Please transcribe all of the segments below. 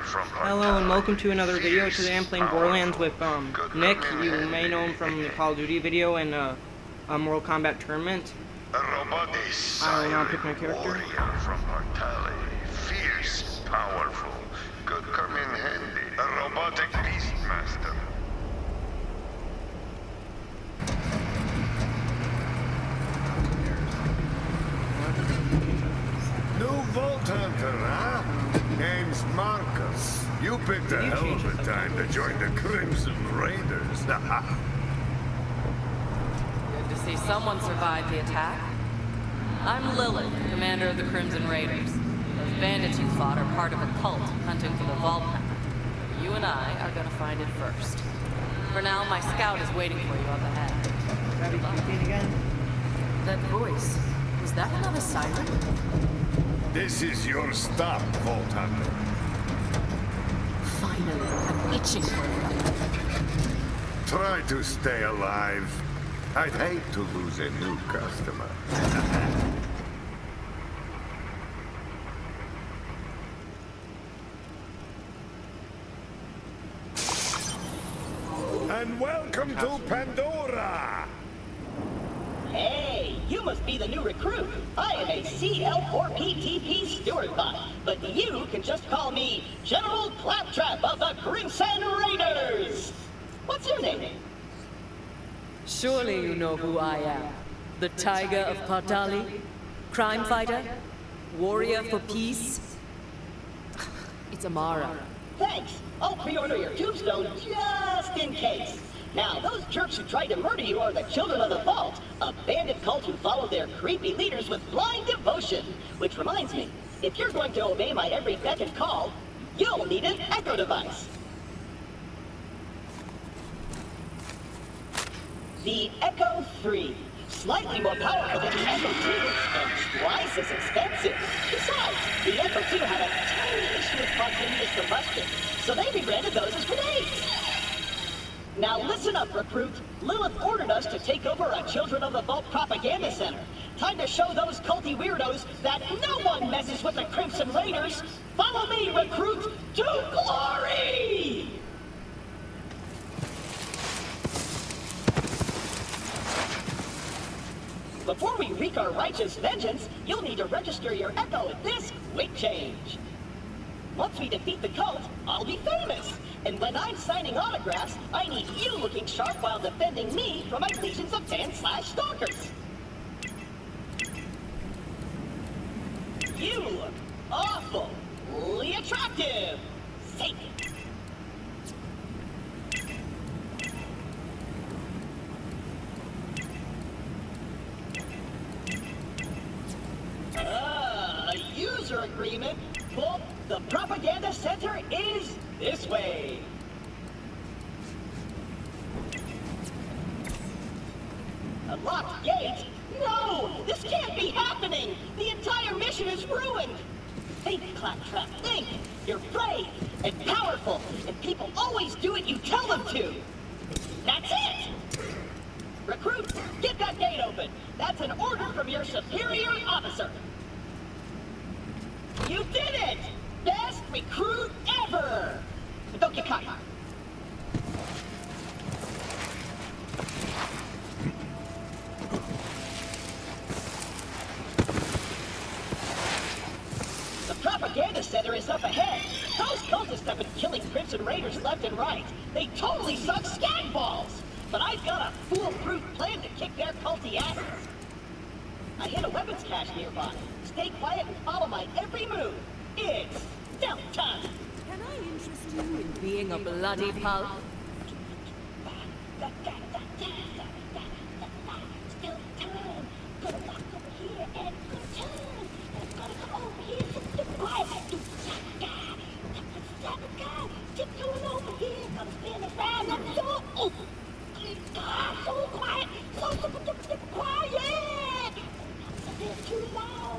Hello and welcome to another video. Today I'm playing Borderlands with Nick. You may know him from the Call of Duty video and Mortal Kombat tournament. I will now pick my character. From mortality, fierce, powerful, could come in handy. A robotic beastmaster. New Vault Hunter, huh? Name's Marcus. You picked a hell of a time to join the Crimson Raiders. Good to see someone survived the attack. I'm Lilith, commander of the Crimson Raiders. Those bandits you fought are part of a cult hunting for the Vault Hunter. You and I are gonna find it first. For now, my scout is waiting for you up ahead. Again? That voice, was that another siren? This is your stop, Vault Hunter. Finally, I'm itching for it. Try to stay alive. I'd hate to lose a new customer. And welcome to Pandora! Hey, you must be the new recruit. I am a CL4PTP steward bot, but you can just call me General Claptrap of the Crimson Raiders. What's your name? Surely you know who I am. The Tiger of Partali? Crime fighter? Warrior for peace? It's Amara. Thanks. I'll pre-order your tombstone just in case. Now, those jerks who tried to murder you are the Children of the Vault, a bandit cult who follow their creepy leaders with blind devotion. Which reminds me, if you're going to obey my every beck and call, you'll need an Echo device. The Echo 3. Slightly more powerful than the Echo 2, and twice as expensive. Besides, the Echo 2 had a tiny issue with spontaneous combustion, so they rebranded those as grenades. Now listen up, recruit. Lilith ordered us to take over a Children of the Vault propaganda center. Time to show those culty weirdos that no one messes with the Crimson Raiders. Follow me, recruit, to glory! Before we wreak our righteous vengeance, you'll need to register your Echo at this quick change. Once we defeat the cult, I'll be famous. And when I'm signing autographs, I need you looking sharp while defending me from my legions of fans/stalkers. You look awfully attractive. Say it. User agreement. Well, the propaganda center is this way. A locked gate? No! This can't be happening! The entire mission is ruined! Think, Claptrap, think! You're brave and powerful, and people always do what you tell them to! That's it! Recruit, get that gate open! That's an order from your superior officer! You did it! Best recruit ever! But don't get caught. The propaganda center is up ahead. Those cultists have been killing Crimson Raiders left and right. They totally suck scat balls. But I've got a foolproof plan to kick their culty asses. I hit a weapons cache nearby. Stay quiet and follow my every move. It's stealth time. Can I interest you in being a bloody pulp? Stealth time. Gonna walk over here and good time. And I'm gonna come over here and get quiet. Tiptoeing over here. Gonna spin around the door. Oh, God, so quiet. So quiet. They're too loud.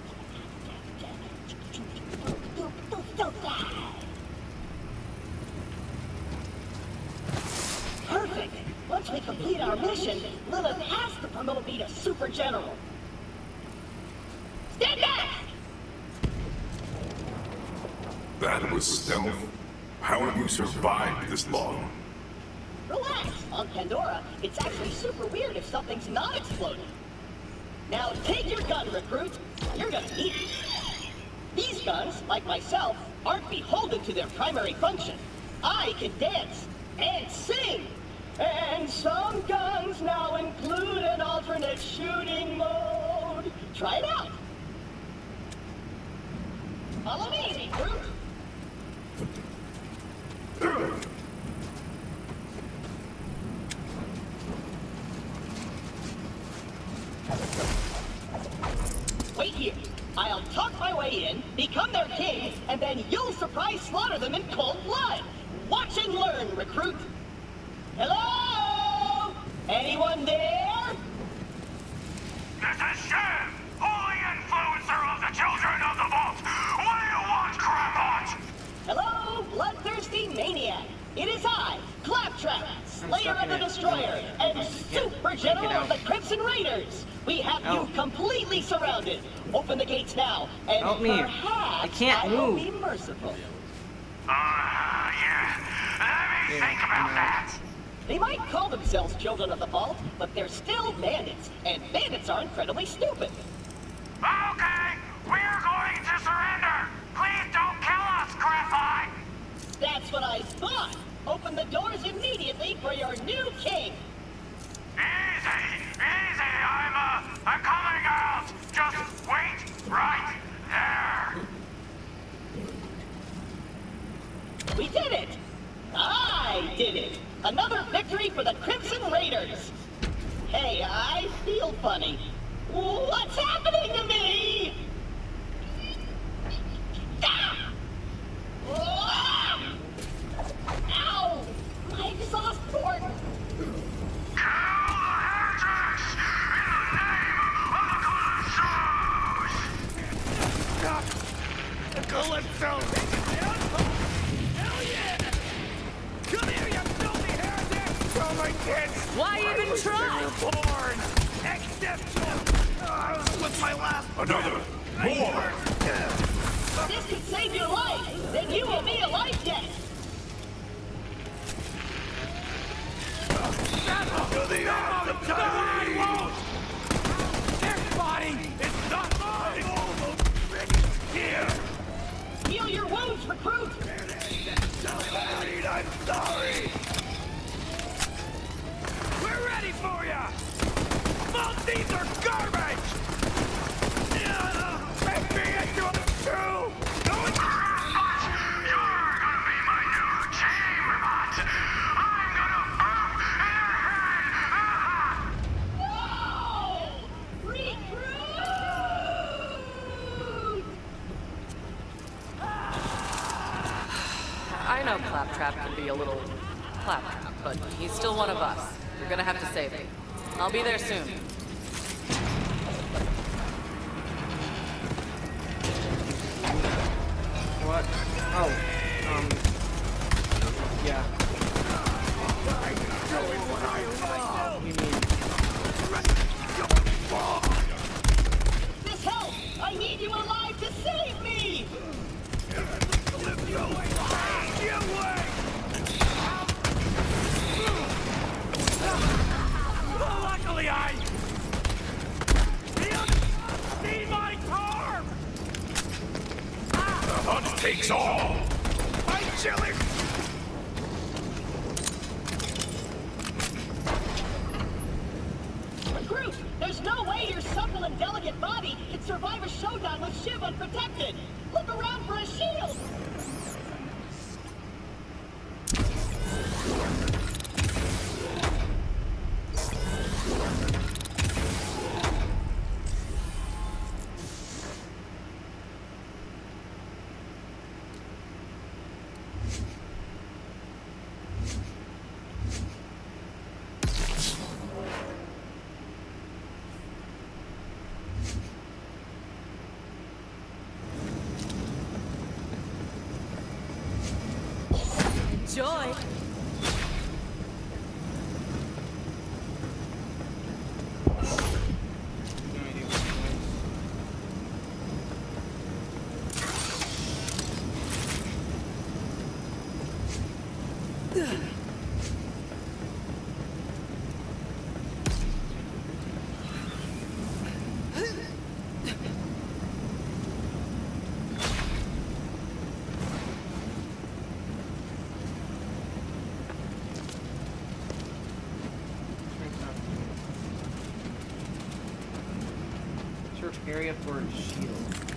Perfect! Once we complete our mission, Lilith has to promote me to Super General. Stand back! That with stealth? How have you survived this long? Relax. On Pandora, it's actually super weird if something's not exploding. Now take your gun, recruit. You're gonna need it. These guns, like myself, aren't beholden to their primary function. I can dance and sing. And some guns now include an alternate shooting mode. Try it out. Follow me, recruit. Wait here. I'll talk my way in, become their king, and then you'll surprise slaughter them in cold blood. Watch and learn, recruit. Hello? Anyone there? This is Shiv, holy influencer of the children of the vault. What do you want, Crampot? Hello, bloodthirsty maniac. It is I, Claptrap, Slayer of the Destroyer, and Super General of the Crimson Raiders. We have you completely surrounded. Open the gates now, and Help me. perhaps I can't will move. be merciful. Yeah. Let me think about that. They might call themselves Children of the Vault, but they're still bandits, and bandits are incredibly stupid. Okay, we're going to surrender. Please don't kill us, Crapeye. That's what I thought. Open the doors immediately for your new king. Easy. I'm coming out. Just wait right there. We did it! I did it! Another victory for the Crimson Raiders! Hey, I feel funny. What's happening to me? Ah! Ah! Ow! My exhaust port! Calypso! Hell yeah! Come here, you filthy heretic! Oh, my kids! Why even try? Born! Exceptional! What's my last... Another! More! This could save your life! Then you will be alive yet! To the earth! No, I won't! This body is not mine! Here! Heal your wounds, recruit! I'm sorry! We're ready for ya! Maltese are garbage! Make me into a true! You're gonna be my new chamber bot! I'm gonna bump in your head! No! Recruit! I know Claptrap can be a little claptrap, but he's still one of us. You're gonna have to save him. I'll be there soon. What? Oh. Yeah. What do you mean? This help! I need you alive to save me! Luckily, I see my car. The hunt takes all! I'm chilling. Recruit, there's no way your supple and delicate body can survive a showdown with Shiv unprotected. Look around for a shield. Joy! Search area for a shield.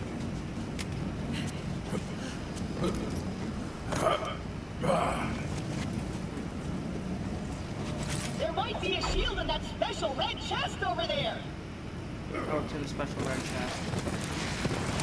There might be a shield in that special red chest over there. Oh, it's in the special red chest.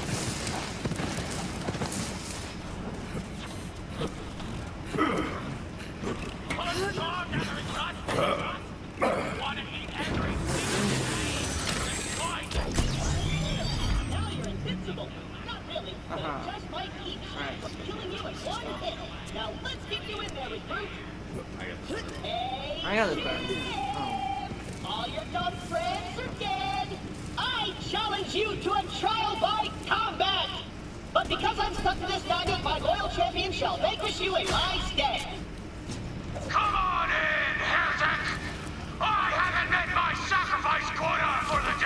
Now you're invincible. Not really, but it just might keep from killing you in one hit. Now let's get you in there, recruit. Hey, I got it back. Oh. all your dumb friends are dead. I challenge you to a trial by combat. But because I'm stuck to this nugget, my loyal champion shall vanquish you in my stead. Come on in, heretic! I haven't met my sacrifice quota for the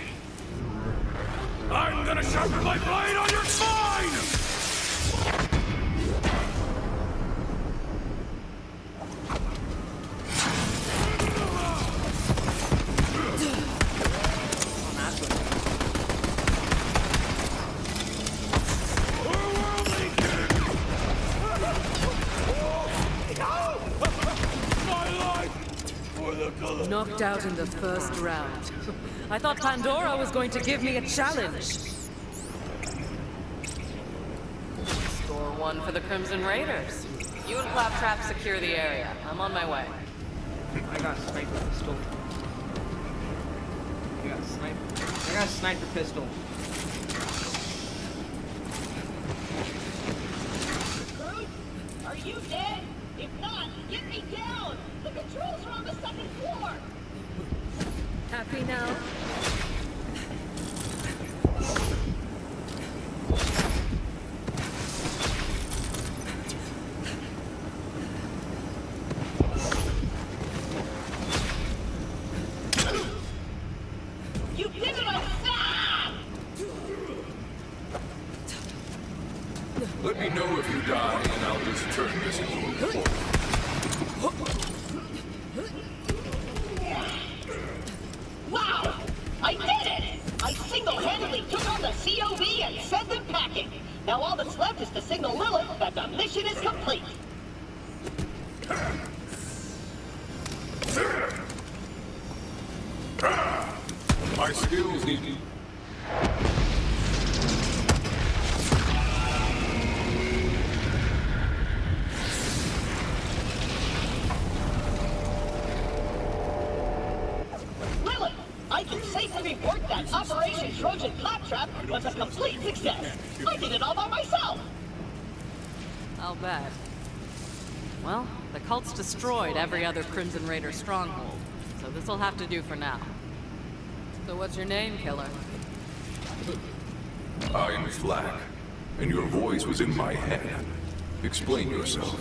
day! I'm gonna sharpen my blade on your spine! Knocked out in the first round. I thought Pandora was going to give me a challenge. Score one for the Crimson Raiders. You and Claptrap secure the area. I'm on my way. I got a sniper pistol. I got a sniper pistol. Recruit, are you dead? If not, get me down. The controls are on the second floor. Happy now? You did it on Let me know if you die, and I'll just turn this into a fort. Wow! I did it! I single-handedly took on the COV and sent them packing. Now all that's left is to signal Lilith that the mission is complete. My skills need... Lilith, I can safely report that Operation Trojan Claptrap was a complete success. I did it all by myself. I'll bet. Well, the cult's destroyed every other Crimson Raider stronghold, so this'll have to do for now. So what's your name, killer? I'm Flack, and your voice was in my head. Explain yourself.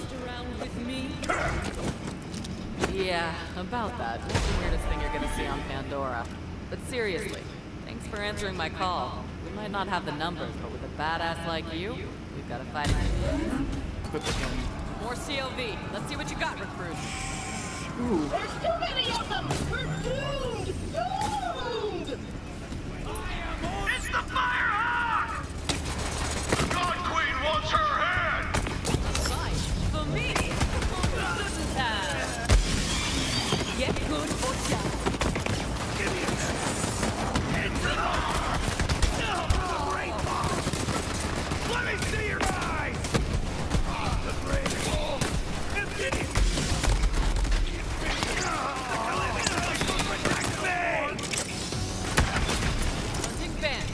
Yeah, about that. What's the weirdest thing you're gonna see on Pandora? But seriously, thanks for answering my call. We might not have the numbers, but with a badass like you, we've got a fighting chance. More COV. Let's see what you got, recruit. There's too many of them! We're doomed! Doomed! It's the Firehawk! God Queen wants her head! Fight for me! Get good for ya! Give me a head to the great bomb! Let me see your eyes! The great bomb! Hunting Ben.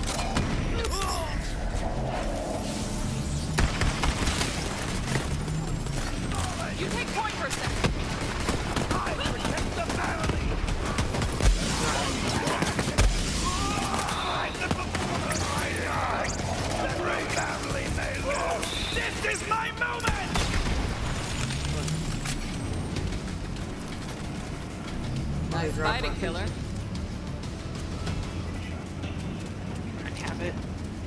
You take point for a second. I protect the family! The great family may live! This is my moment! Nice fighting, killer. I have it.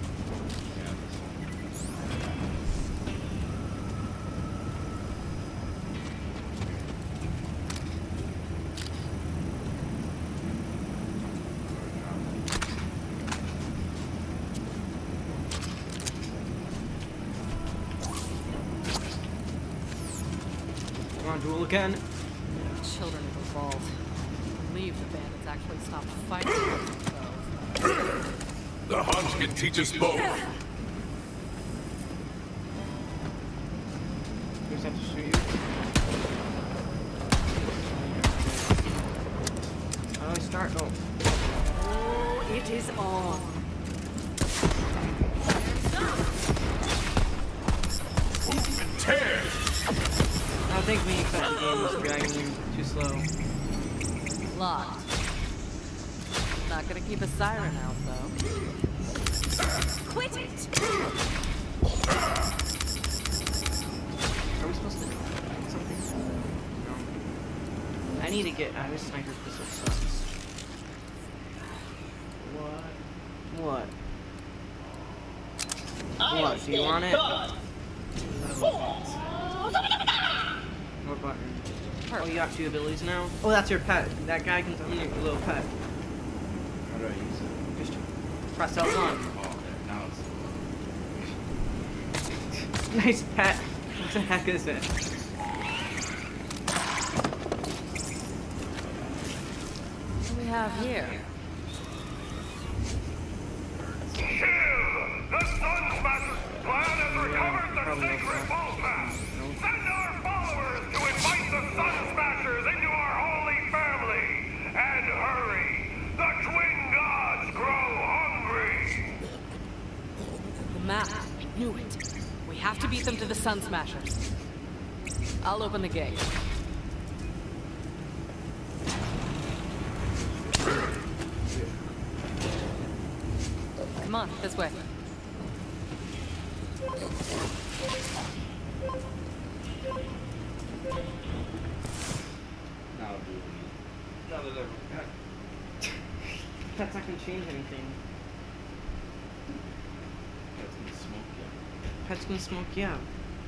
Duel again. Children of the Vault. I believe the bandits actually stopped fighting themselves. The hunt can teach us both. We just have to shoot you. How do I start? Oh. Oh, it is on. Tear! I think when you cut the game, it's dragging too slow. Locked. Not gonna keep a siren out, though. Quit it! Are we supposed to do something? No. I need to get out of sniper pistol sucks. What? What? Do you want it? What button? Oh, you got 2 abilities now? Oh, that's your pet. That guy can summon your little pet. How do I use it? Just press L1. Oh, there. Now it's... Nice pet. What the heck is it? What do we have here? The Sun Smasher's plan has recovered the sacred vault path. Send our followers to invite the Sun Smashers into our holy family. And hurry, the twin gods grow hungry. The map. Knew it. We have to beat them to the Sun Smashers. I'll open the gate. Come on, this way. Now do it. That's not gonna change anything. That's gonna smoke you. Pet's gonna smoke you out.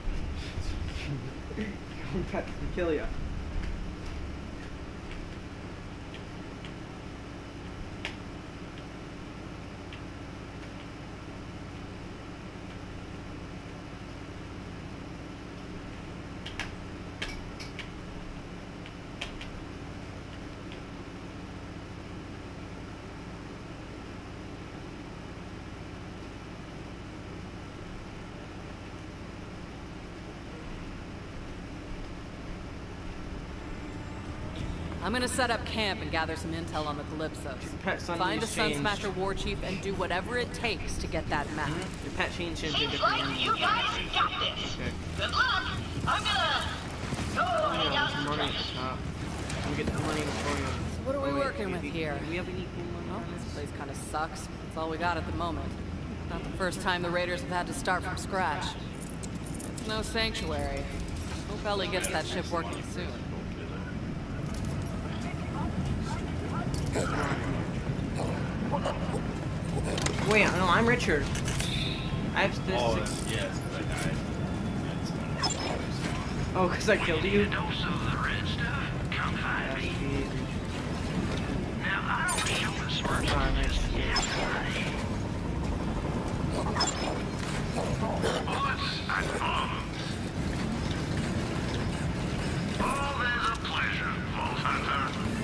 Pet can kill you. I'm gonna set up camp and gather some intel on the Calypsos. Pet suddenly Find the Sun changed. Smasher war chief and do whatever it takes to get that map. Your pet changed into a Seems different like one. you guys got this. Okay. Good luck. I'm gonna go hang out Some in the money at trash. the top. We get the money before you. So what are we working with here? Do we have any money Well, on this this? place kind of sucks. It's all we got at the moment. Not the first time the Raiders have had to start from scratch. It's no sanctuary. Hope Ellie gets that ship working soon. Wait, no, I'm Richard. I have this. Oh, yeah, it's because I died. Oh, because I killed you? Dose of the red stuff. Come find me. Now I don't show the smart Ah, nice. bullets and bombs. All is a pleasure, Vault Hunter.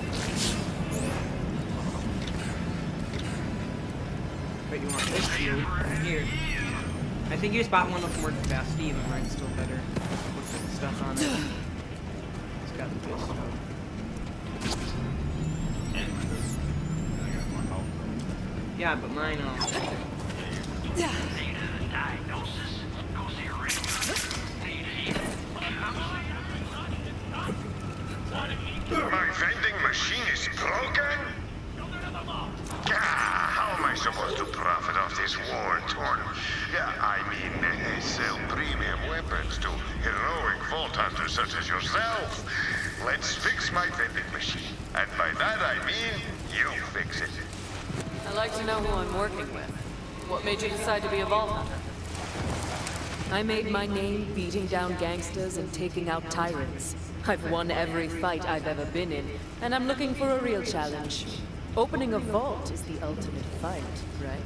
But you want this shield here. I think you just bought one with more capacity, even mine's still better. With the stuff on it. It's got the good stuff. Yeah, but mine, Need a diagnosis? Go see Rick. Need heat? My vending machine is broken? How am I supposed to profit off this war-torn? Yeah, I mean, sell premium weapons to heroic vault hunters such as yourself. let's fix my vending machine. And by that I mean, you fix it. I'd like to know who I'm working with. What made you decide to be a Vault Hunter? I made my name beating down gangsters and taking out tyrants. I've won every fight I've ever been in, and I'm looking for a real challenge. Opening a vault is the ultimate fight, right?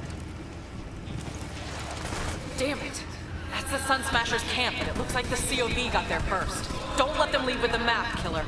Damn it! That's the Sun Smashers camp, and it looks like the COV got there first. Don't let them leave with the map, killer.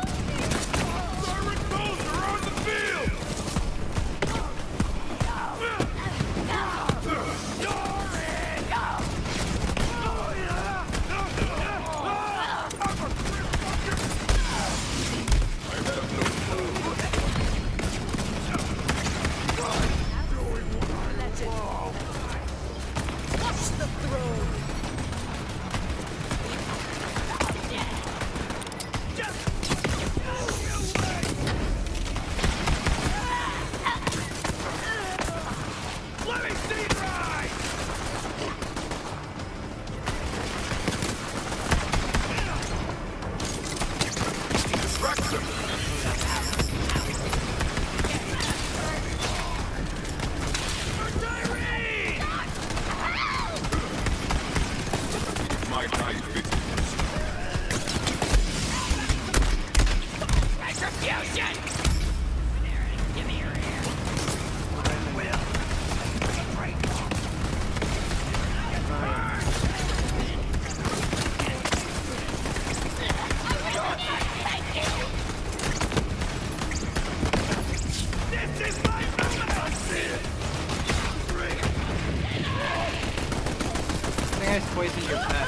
Poison your pet.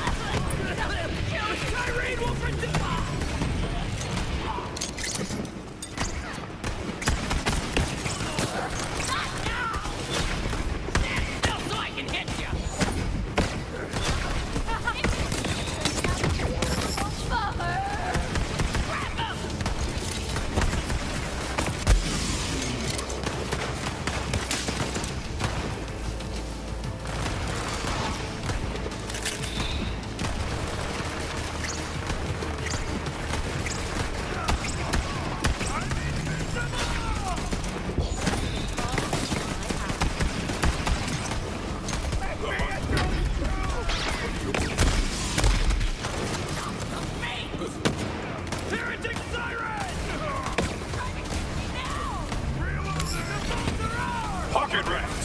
Pocket rats!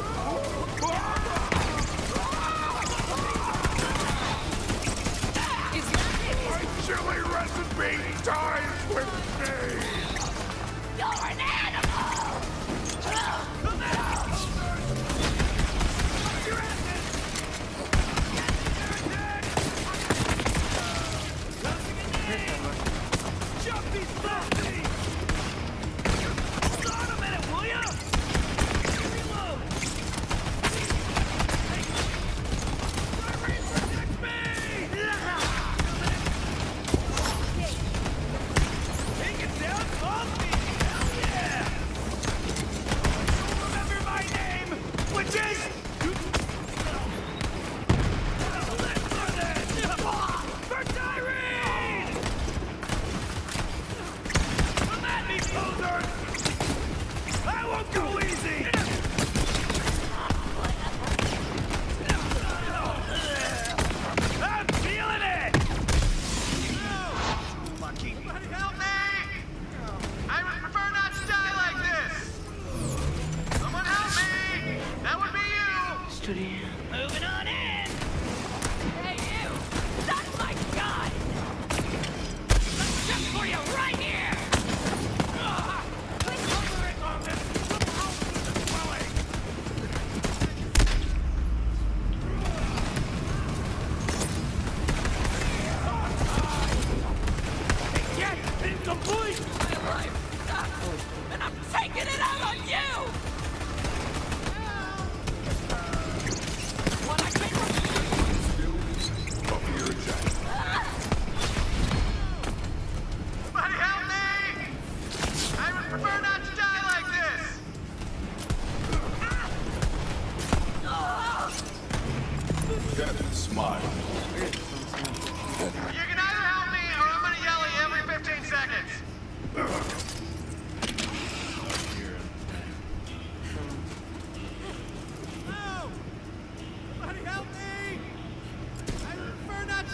My chili recipe dies with me! You're an animal! Come out! Jump these filthy! Hold on a minute, will ya? Reload! Protect me! Take it down off me! Hell yeah!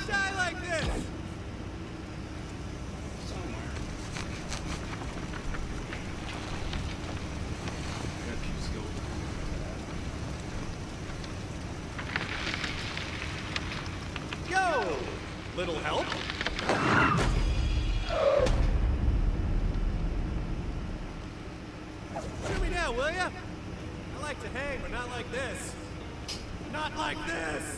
die like this! Somewhere. I got few skills. Yo! Little help? Shoot me down, will ya? I like to hang, but not like this. Not like this!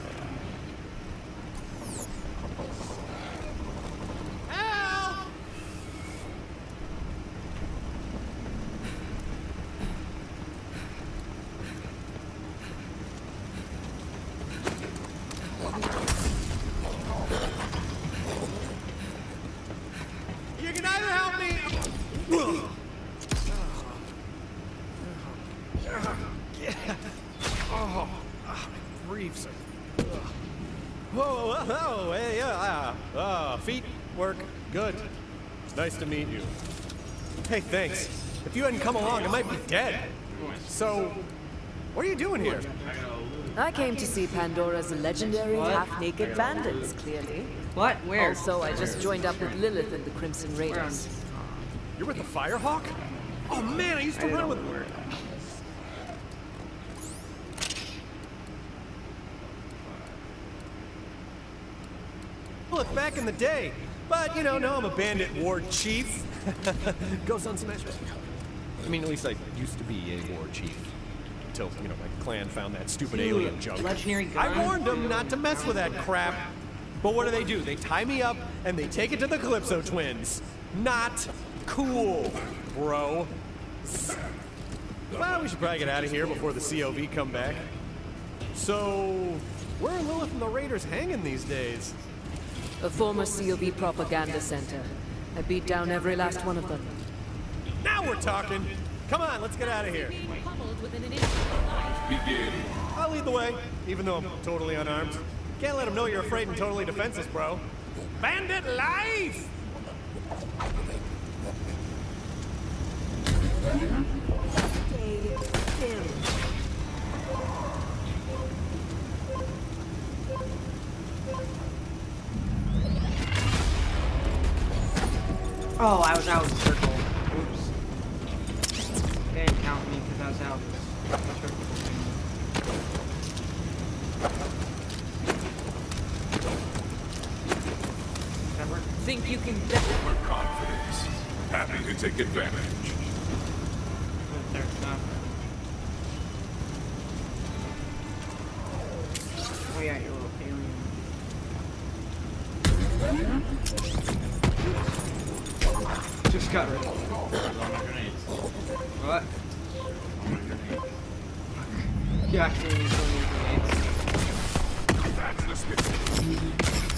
Help! You can either help me. Oh, my briefs are. Whoa, whoa, hey, feet work good. Nice to meet you. Hey, thanks. If you hadn't come along, I might be dead. So, what are you doing here? I came to see Pandora's legendary half-naked bandits, clearly. What? Where? Also, I just joined up with Lilith and the Crimson Raiders. You're with the Firehawk? Oh man, I used to run with... Lilith back in the day. But, you know, now I'm a bandit ward chief. Goes on smash. I mean, at least I used to be a ward chief. Until, you know, my clan found that stupid alien junk. Legendary gun. I warned them not to mess with that crap. But what do? They tie me up and they take it to the Calypso twins. Not cool, bro. Well, we should probably get out of here before the COV come back. So, where are Lilith and the Raiders hanging these days? A former COV propaganda center. I beat down every last one of them. Now we're talking. Come on, let's get out of here. Begin. I'll lead the way, even though I'm totally unarmed. Can't let them know you're afraid and totally defenseless, bro. Bandit life! Oh, I was out of the circle. Oops. They didn't count me because I was out. Think you can bet? With confidence. Happy to take advantage. Their stuff. Oh yeah, your little alien. Just got rid of what? You actually need so many grenades. That's the spirit.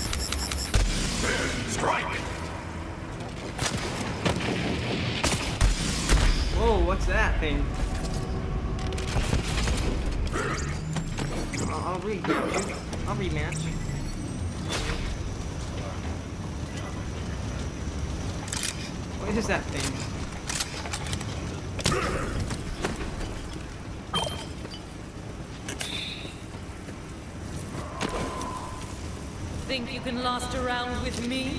Strike! Whoa, what's that thing? I'll rematch. I'll rematch. What is that thing? Think you can last around with me?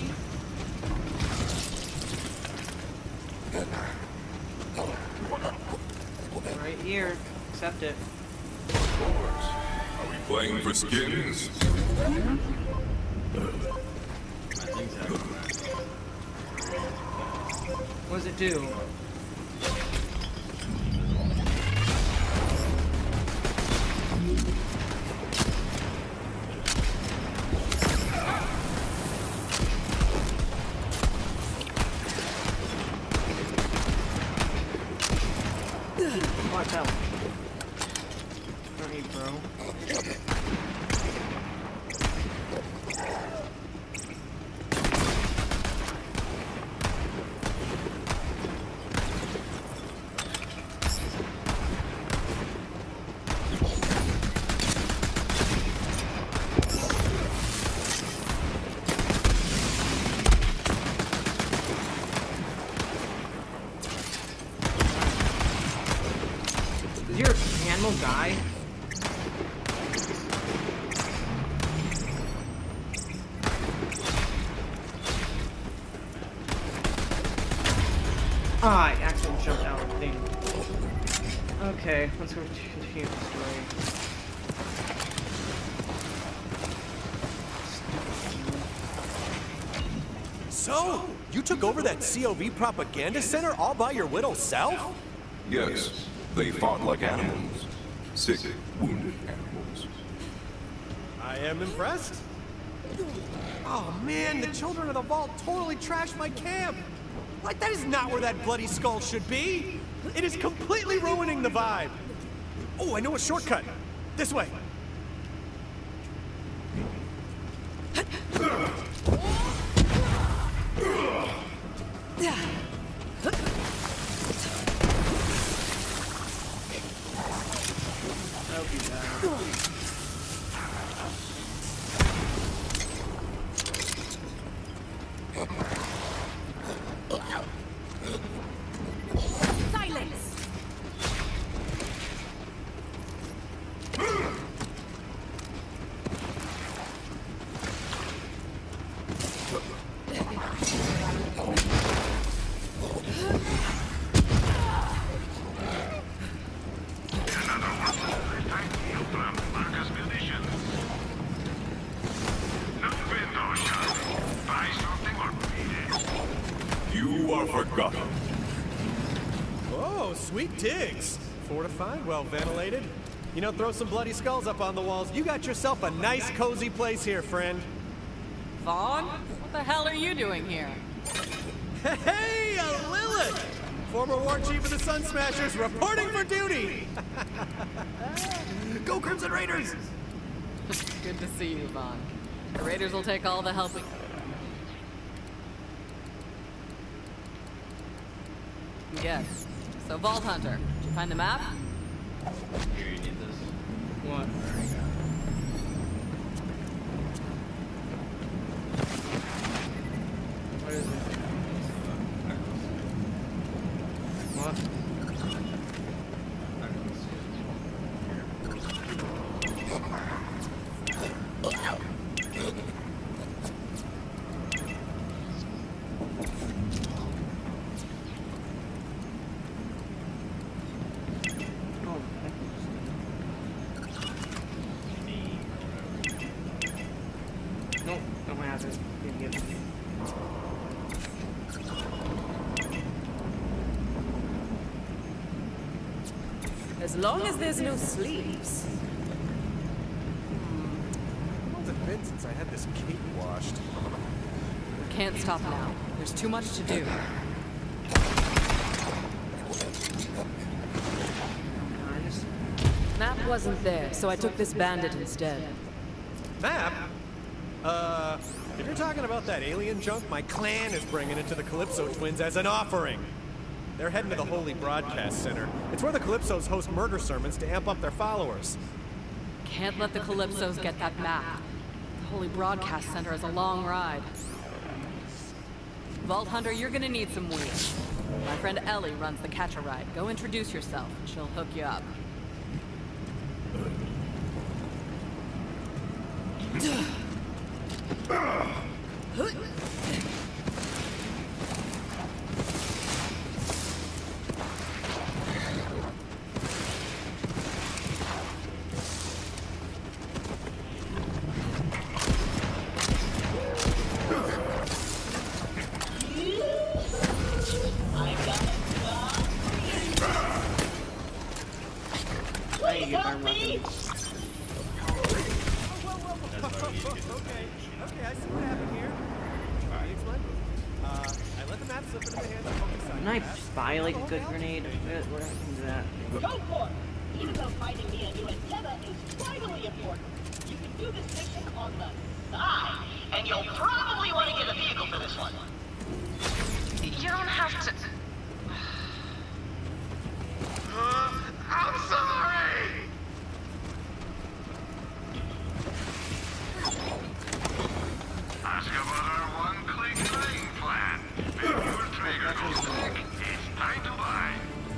Right here. Accept it. Of course. Are we playing for skins? What does it do? Watch out. Alright, bro. Ah, I accidentally jumped out of the thing. Okay, let's go continue the story. So, you took over that COV propaganda center all by your little self? Yes, they fought like animals. Sick, wounded animals. I am impressed. Oh man, the Children of the Vault totally trashed my camp! Like, that is not where that bloody skull should be! It is completely ruining the vibe! Oh, I know a shortcut! This way! You are forgotten. Oh, sweet digs. Fortified, well ventilated. You know, throw some bloody skulls up on the walls. You got yourself a nice, cozy place here, friend. Vaughn? What the hell are you doing here? Hey, Lilith! Former War Chief of the Sun Smashers, reporting for duty! Go Crimson Raiders! Good to see you, Vaughn. The Raiders will take all the help we... Yes. So, Vault Hunter, did you find the map? Here, you need this. What? What is it? What? Nope, don't have it. Didn't get it. As long as there's no sleeves. How long's it been since I had this cape washed? We can't stop now. There's too much to do. Map wasn't there, so I took this bandit instead. Map? If you're talking about that alien junk, my clan is bringing it to the Calypso twins as an offering. They're heading to the Holy Broadcast Center. It's where the Calypsos host murder sermons to amp up their followers. Can't let the Calypsos get that map. The Holy Broadcast Center is a long ride. Vault Hunter, you're gonna need some wheels. My friend Ellie runs the Catch-A-Ride. Go introduce yourself, and she'll hook you up. Okay, I see what happened here. Alright, explain. I let the map slip into the hands of Focus Side. Can I spy like a good grenade? What happened to that? Go for it! Even though fighting me a new antenna is vitally important, you can do this mission on the side. And you'll probably want to get a vehicle for this one. You don't have to... I'm sorry! Ask about our one-click buying plan. If your trigger goes back, it's time to buy.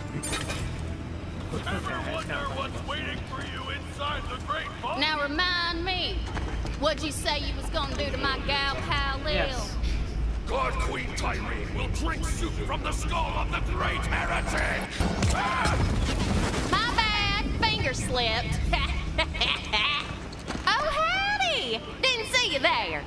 Ever wonder what's waiting for you inside the Great Vault? Now remind me, what'd you say you was gonna do to my gal pal Lil? Yes. God Queen Tyreen will drink soup from the skull of the great heretic! Ah! My bad. Finger slipped. Oh, howdy! Didn't see you there.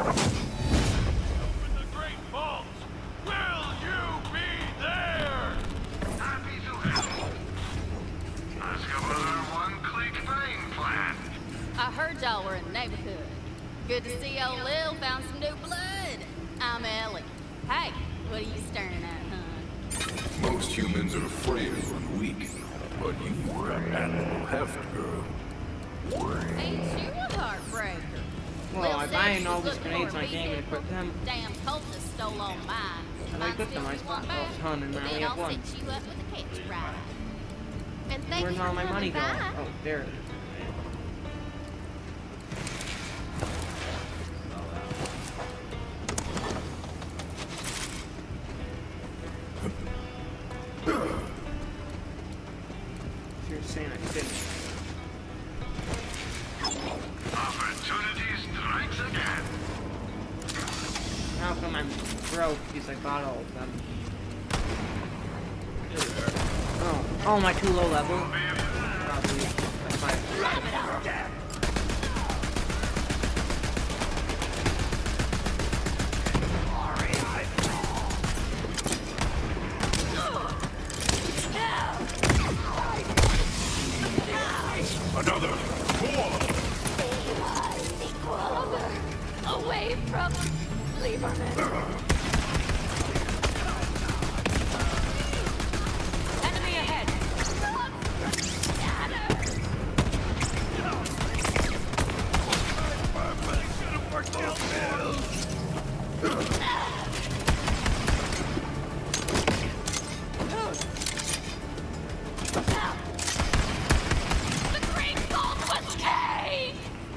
Open the great vault! Will you be there? Happy to help. Let's go with our one-click thing plan. I heard y'all were in the neighborhood. Good to see old Lil found some new blood. I'm Ellie. Hey, what are you staring at, hon? Most humans are frail and weak, but you are an animal heft, girl. Ain't you a heartbreaker? Well, I said buy she all was these looking grenades for a and I can't even vehicle. equip them. Damn cultist stole all mine. And I equipped them, I spot a ton and I only Then have I'll one. set you up with a catch ride. And thank Where's you all for my money coming going? by. Oh, there it is. You're saying I didn't. Opportunity strikes again. How come I'm broke because I bought all of them? Oh, am I too low level? Probably. That's why. Another! Away from Lieberman. Enemy ahead. The Great Vault was caved!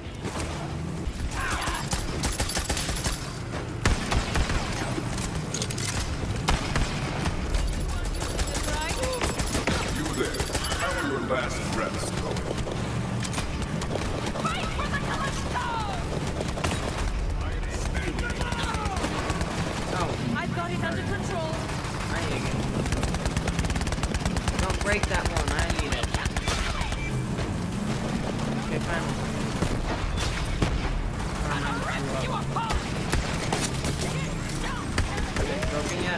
You there. Have your last breaths going. Fight for the Callisto! Oh, I've got it under control. I need it. Don't break that one, I need it. Okay, fine. Is it broken yet?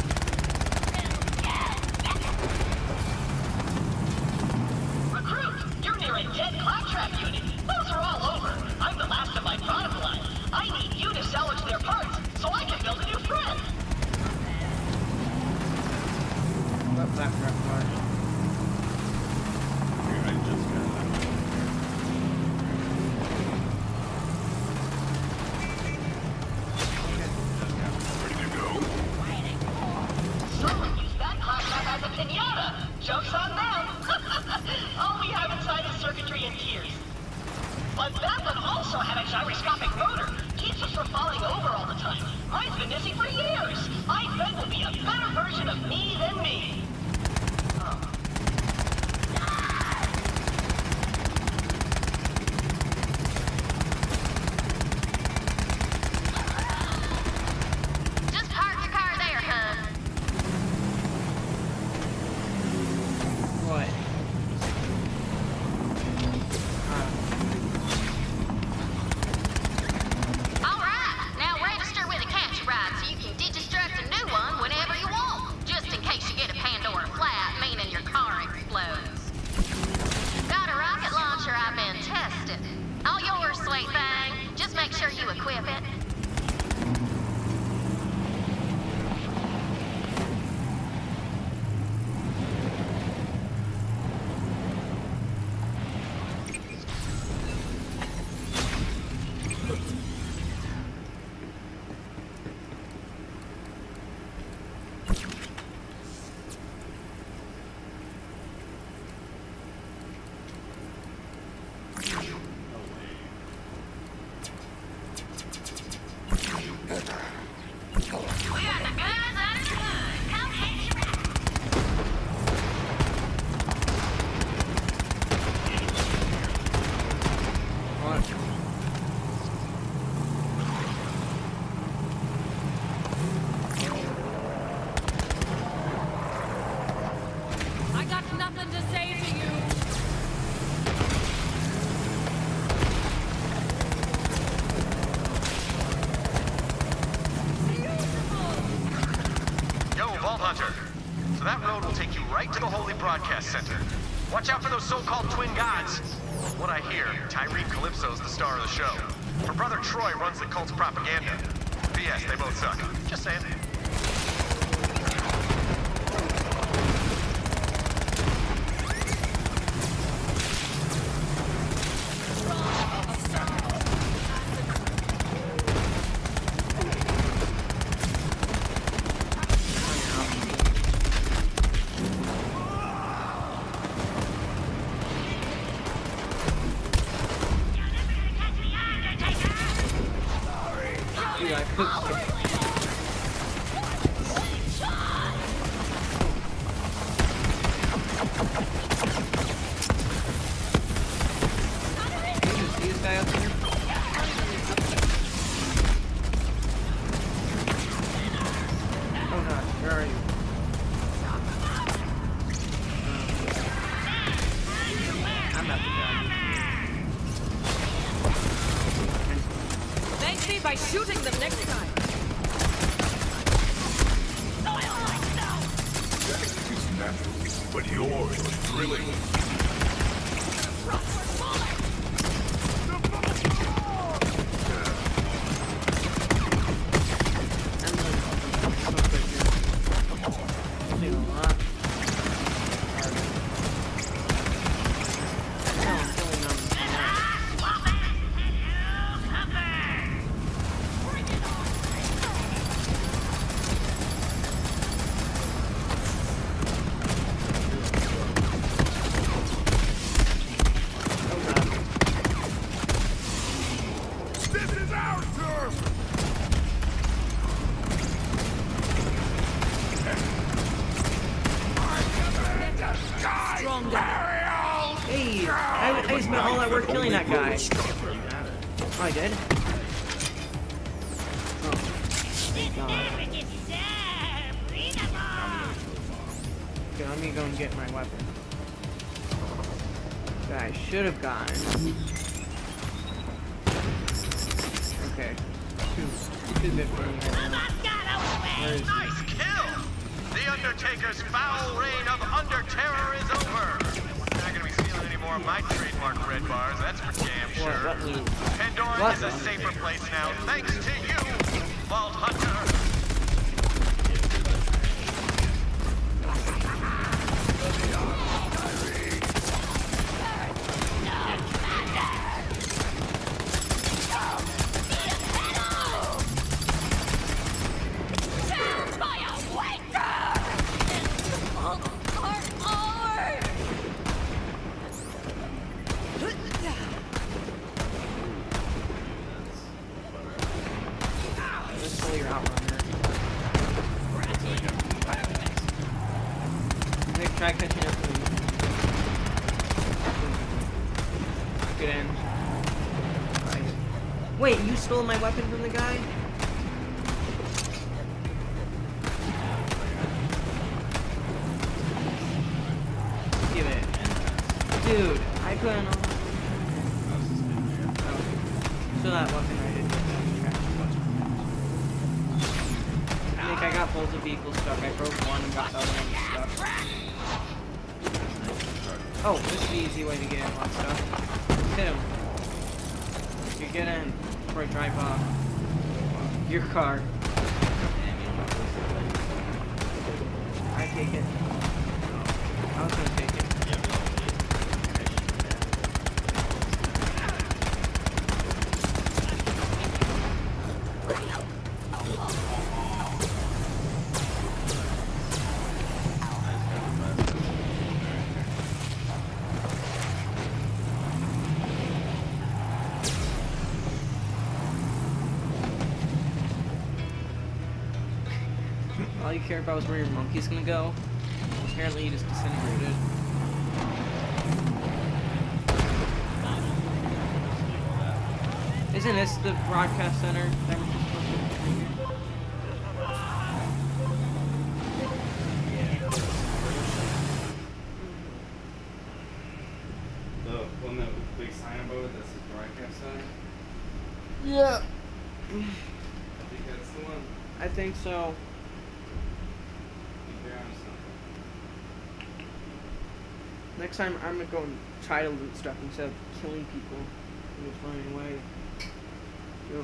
Recruit! right to the Holy Broadcast Center. Watch out for those so-called twin gods. From what I hear, Tyreen Calypso's the star of the show. Her brother Troy runs the cult's propaganda. P.S. They both suck. Just saying. By shooting them next time. That is natural, but yours was thrilling. Hey, I spent all that work killing that guy. Oh, I did? Oh, thank God. Okay, let me go and get my weapon. That I should have gotten. Okay. Two victories. Where is he? Nice kill! The Undertaker's foul reign of Under-Terror is over! Not gonna be stealing any more of my trademark red bars, that's for damn sure. Pandora is a safer place now, thanks to you, Vault Hunter! Try catching up to me. Good end. Right. Wait, you stole my weapon from the guy? Give it. Dude, I couldn't. So that weapon I didn't get that. I think I got both the vehicles stuck. I broke one and got the other one stuck. Oh, this is the easy way to get in on stuff. Hit him. You get in before I drive off. Your car. I take it. I was gonna take it. All you care about is where your monkey's gonna go. Apparently you just disintegrated. Isn't this the broadcast center? The one that with the big sign above it, that's the broadcast center? Yeah. I think that's the one. I think so. Next time I'm gonna go and try to loot stuff instead of killing people and just running away. Yo.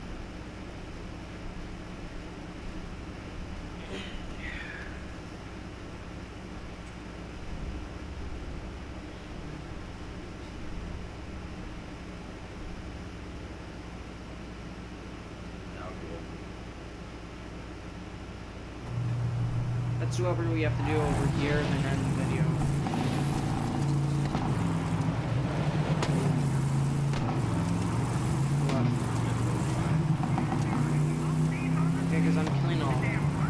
Let's do whatever we have to do over here and then end the video. Okay, because I'm killing all.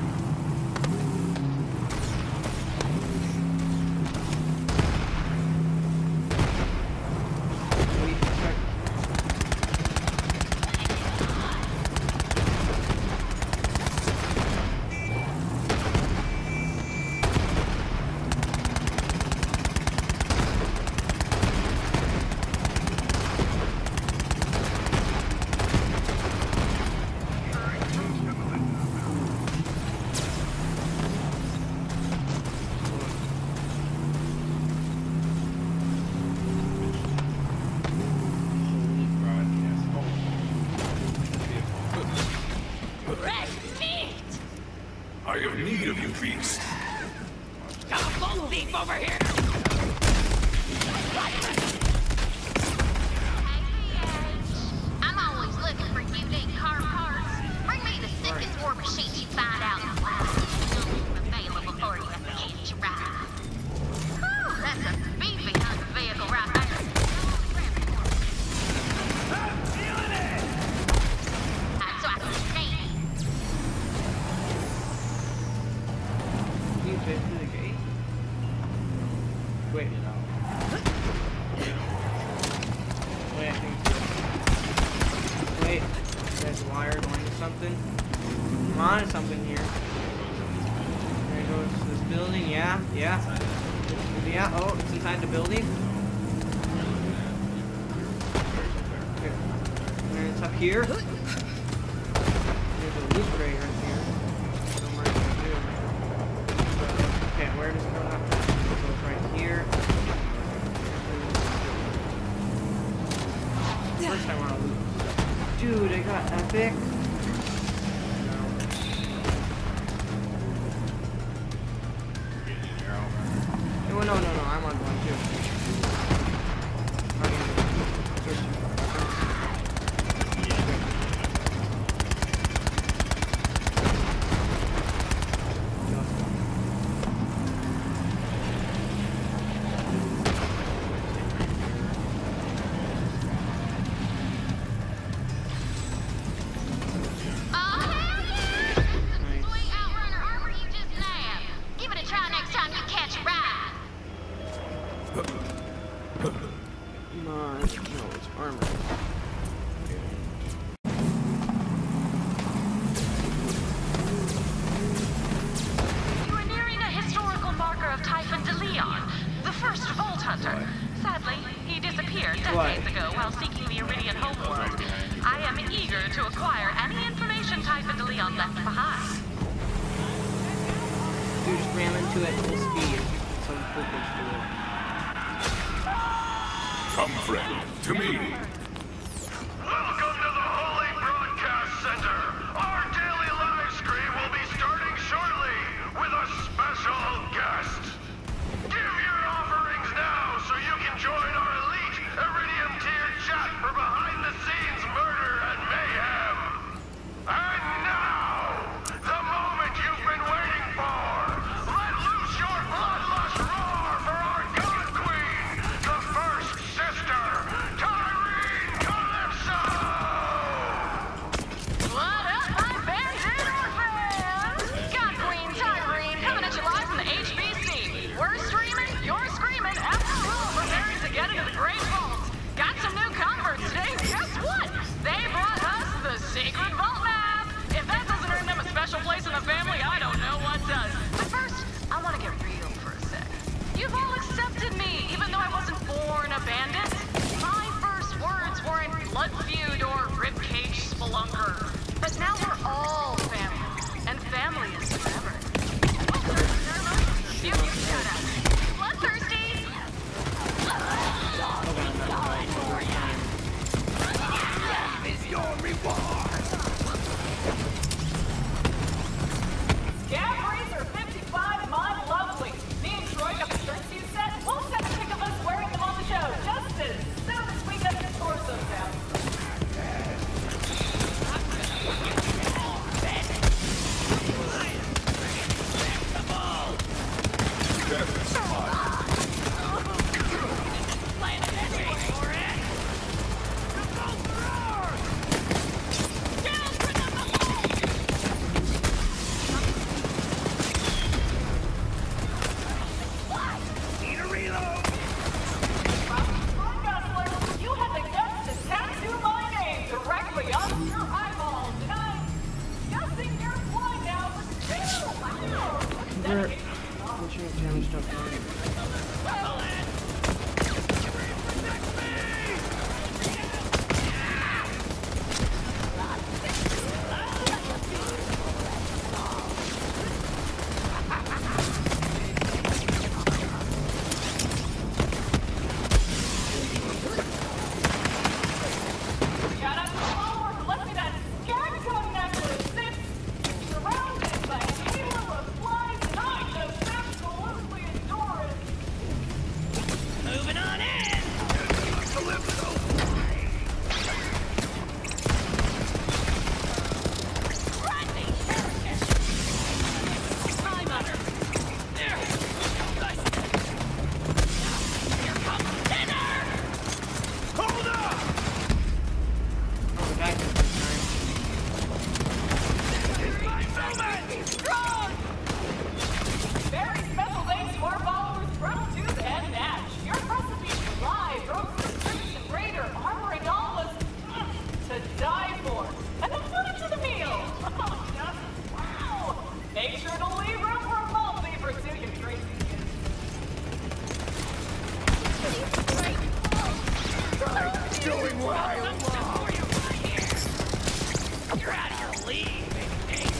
I have need of you, beast. Got a bull thief over here! I'm always looking for unique car parts. Bring me the sickest war machine you find out in the wild. Available for you at the hitch ride. Whew, that's a beefy hunting vehicle right there. I'm feeling it! So I can sneak. You fit through the gate? Wait, no. Wait, I think so. Wait, you guys wired onto something? I'm onto something here. There it goes to this building, yeah. Yeah, oh, it's inside the building. Okay. And it's up here. There's a loot ray right here. I don't know what I'm gonna do. Okay, where does it go after? It goes right here. First I want to loot. Dude, I got epic. No, no, I'm on one too. Come, friend, to me. Welcome to the Holy Broadcast Center. Our daily live stream will be starting shortly with a special guest. Give your offerings now so you can join our elite Iridium tier chat for behind-the-scenes murder and mayhem. And now, the moment you've been waiting for. Let loose your bloodlust roar for our God Queen, the First Sister, Tyree!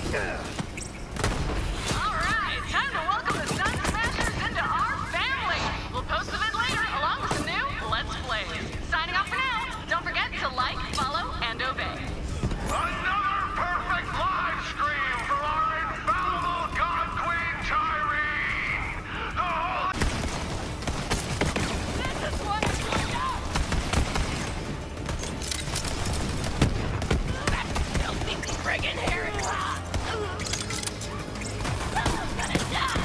Alright, time to welcome the Sun Smashers into our family! We'll post the vid later, along with some new Let's Plays. Signing off for now. Don't forget to like, follow, and obey. Another perfect live stream for our infallible God Queen Tyreen! The whole... This is what it's like up! That filthy friggin' Herring Rock! Someone's gonna die!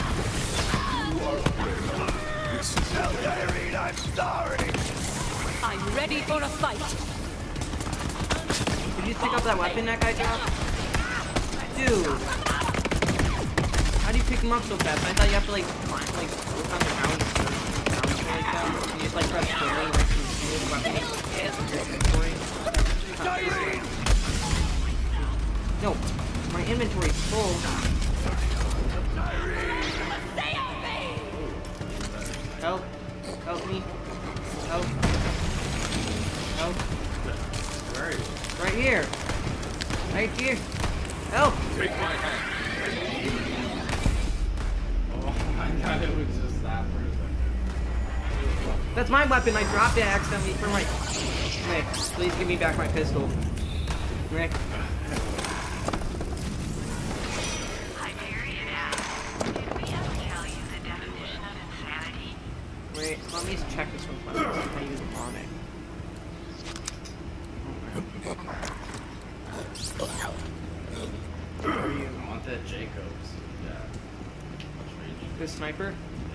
Tell Tyreen I'm sorry. I'm ready for a fight. Did you pick up that weapon that guy dropped? Dude. How do you pick him up so fast? I thought you have to like climb, like look on the ground and like that. You just like press square like you shoot the weapon. No, my inventory's full. Help! Help me! Help! Help! Where are you? Right here! Right here! Help! Take my hand. Oh, I thought it was just that for a second. That's my weapon! I dropped it accidentally for my... Rick, please give me back my pistol. Rick. Wait, let me just check this one first. I use it on it. I want that Jacobs. Yeah. This sniper?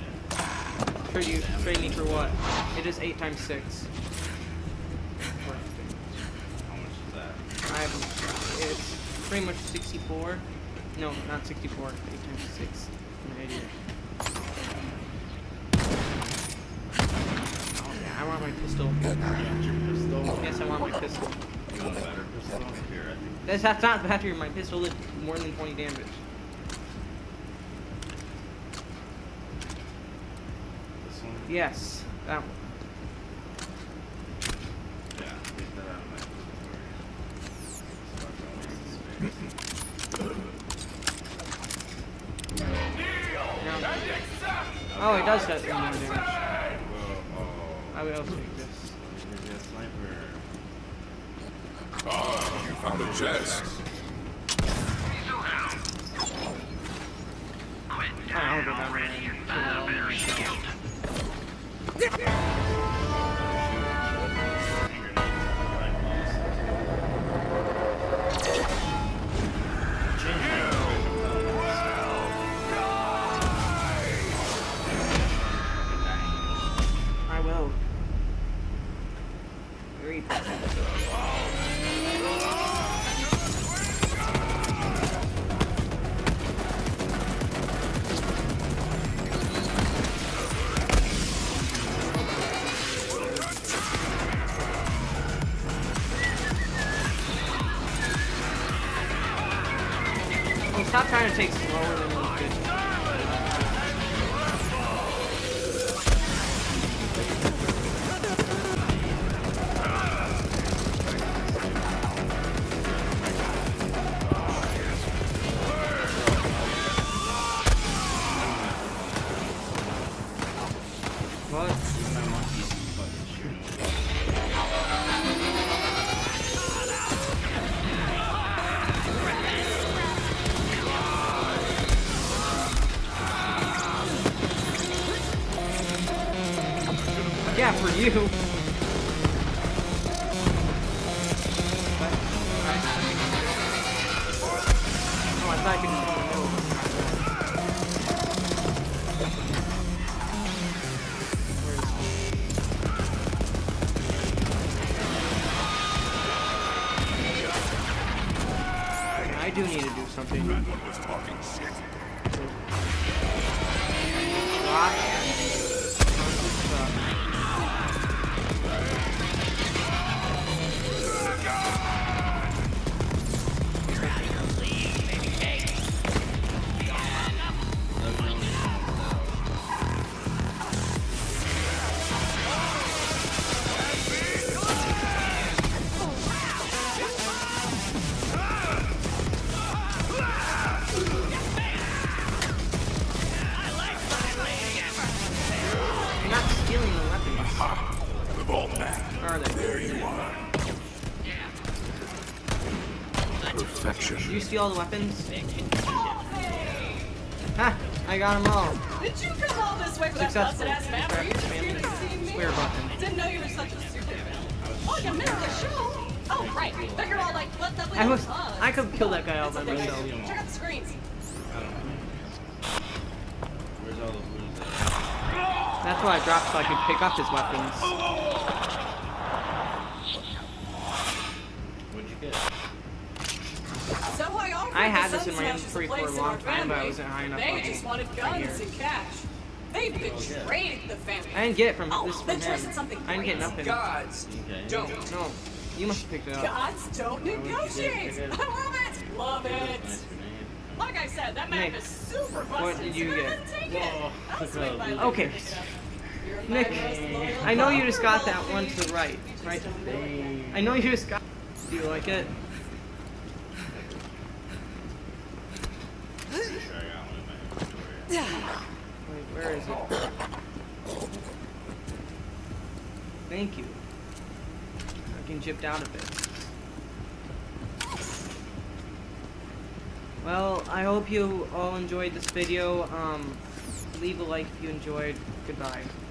Trade me for what? It is 8 times 6. How much is that? It's pretty much 64. No, not 64. 8 times 6. I'm an idiot. I want my pistol. You want your pistol? Yes, I want my pistol. You want a better pistol? Here, I think. That's not battery. My pistol did more than 20 damage. This one? Yes, that one. Yeah, take that out of my No. Oh, it does have more damage. I would also take this. Maybe a sniper. Ah, you found a chest. I'll go down there. I will. Very Stop trying to take slower than you could. What? Yeah, for you. Oh, I thought I could just I do need to do something. Was talking shit. Rock. perfection. Did you steal all the weapons? Ha! I got them all. Did you come all this way for that busted ass map? Were you just here to see me? Square button. Didn't know you were such a stupid. Oh, you missed the show. Oh, right. But you're all like, let that I could have killed that guy all by myself. Check out the screens. Where's all the blues at? That's why I dropped so I could pick up his weapons. What'd you get? So I had this in my inventory for a long time, but I wasn't high enough They level just wanted to guns hear. and cash. They betrayed the family. I didn't get it from this from then him. twisted something I didn't get great. nothing. Gods don't. No, you must have picked it up. Gods don't negotiate. I love it. Love it. Like I said, that map Nick, is super busted. what did you so get? take it. I'll swing by later. Okay. Nick, I know you just got that one to the right, right? I know you just got. Do you like it? Wait, where is it? Thank you. I can gypped out a bit. Well, I hope you all enjoyed this video. Leave a like if you enjoyed. Goodbye.